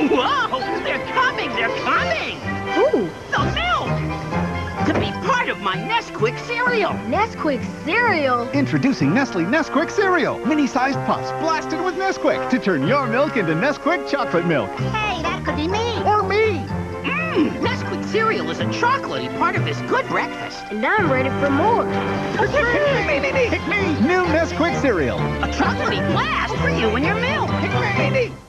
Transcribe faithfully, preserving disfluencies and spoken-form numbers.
Whoa! They're coming! They're coming! Ooh, The milk! To be part of my Nesquik cereal! Nesquik cereal. Introducing Nestle Nesquik cereal. Mini-sized puffs blasted with Nesquik to turn your milk into Nesquik chocolate milk. Hey, that could be me. Or me. Mmm! Nesquik cereal is a chocolatey part of this good breakfast. And I'm ready for more. Me, me, me. Pick me. New Nesquik cereal. A chocolatey blast for you and your milk. Pick me.